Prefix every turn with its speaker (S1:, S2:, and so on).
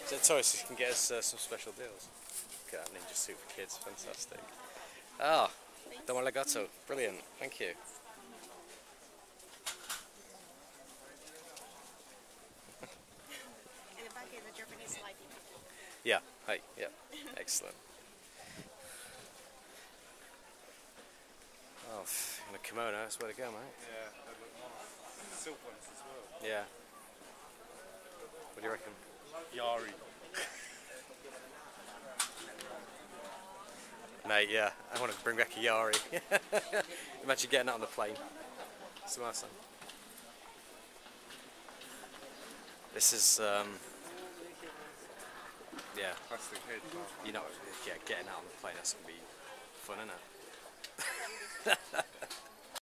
S1: So tourists can get us some special deals. Look at that Ninjutsu for kids, fantastic. Ah, domo arigato, brilliant, thank you.
S2: In the back is a Japanese lighting.
S1: Yeah, hey, yeah, excellent. Oh, in a kimono, that's where to go, mate.
S3: Yeah, they look nice. Silk ones as well.
S1: Yeah. What do you reckon?
S3: Yari.
S1: Mate, yeah, I want to bring back a Yari. Imagine getting that on the plane. It's awesome. This is, yeah,
S3: Plastic head.
S1: you know, yeah, getting out on the plane, that's going to be fun, isn't it?